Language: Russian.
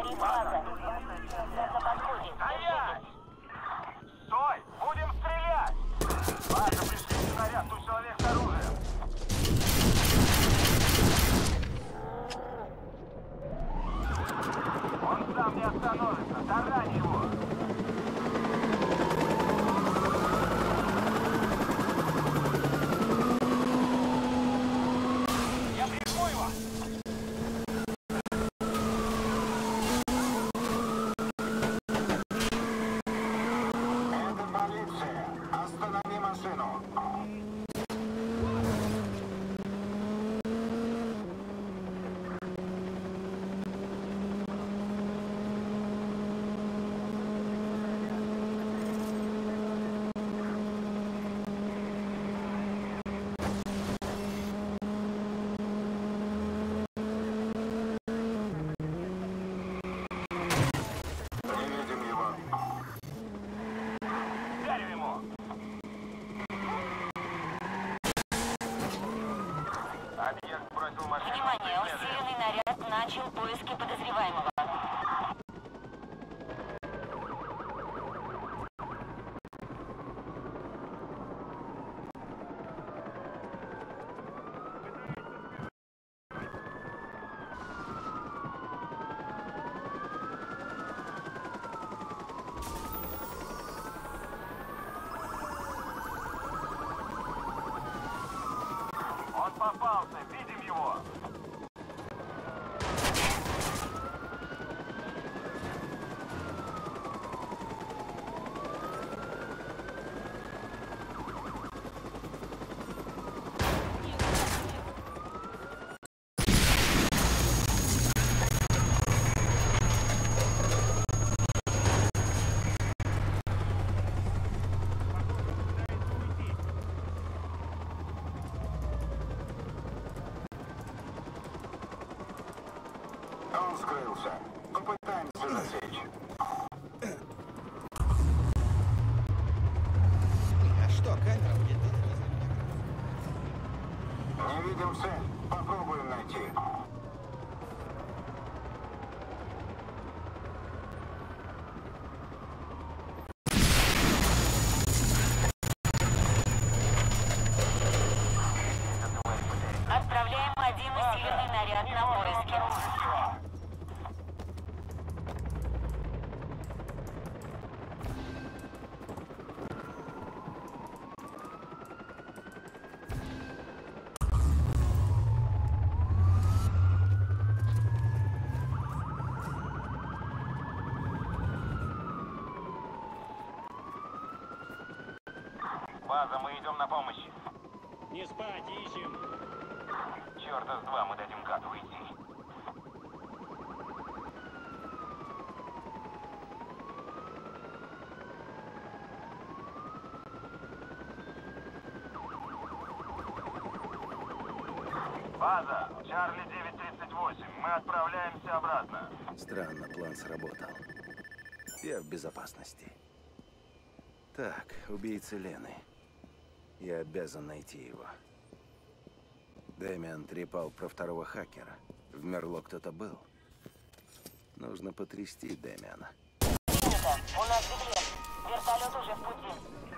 Горит база. На подходе. Стоять! Стой! Будем стрелять! База, пришли снаряд, тут человек с оружием. Он сам не остановится, тарань его! Я прикрою его! Это полиция! Останови машину! Не видим его. Вдарим ему! Объект бросил машину. Внимание, усиленный наряд начал поиски подозреваемого. Он попался, видим его! Он скрылся. Попытаемся засечь. А что, камера будет? Не видим цель. Попробуем найти. Отправляем один усиленный наряд на поиски. База, мы идем на помощь. Не спать, ищем. Черта с два, мы дадим Кату уйти. База, Чарли 938, мы отправляемся обратно. Странно, план сработал. Я в безопасности. Так, убийца Лены. Я обязан найти его. Дэмиан трепал про второго хакера. В Мерло кто-то был. Нужно потрясти Дэмиана. Принято. У нас беглец. Вертолет уже в пути.